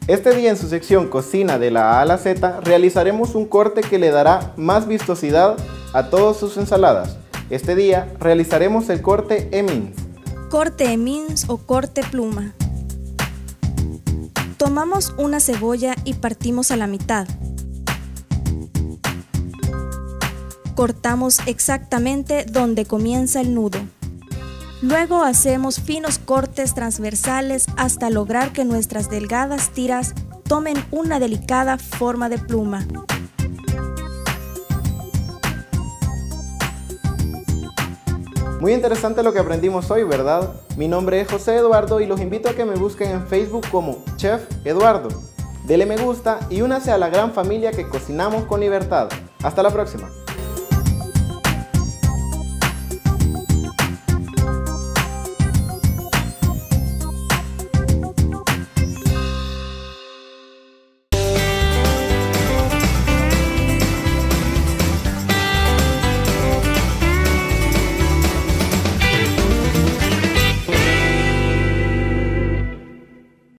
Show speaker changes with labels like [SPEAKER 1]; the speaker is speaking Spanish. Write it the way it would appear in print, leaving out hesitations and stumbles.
[SPEAKER 1] Este día en su sección Cocina de la A a la Z realizaremos un corte que le dará más vistosidad a todas sus ensaladas. Este día realizaremos el corte Emmins.
[SPEAKER 2] Corte Emmins o corte pluma. Tomamos una cebolla y partimos a la mitad. Cortamos exactamente donde comienza el nudo. Luego hacemos finos cortes transversales hasta lograr que nuestras delgadas tiras tomen una delicada forma de pluma.
[SPEAKER 1] Muy interesante lo que aprendimos hoy, ¿verdad? Mi nombre es José Eduardo y los invito a que me busquen en Facebook como Chef Eduardo. Dele me gusta y únase a la gran familia que cocinamos con libertad. Hasta la próxima.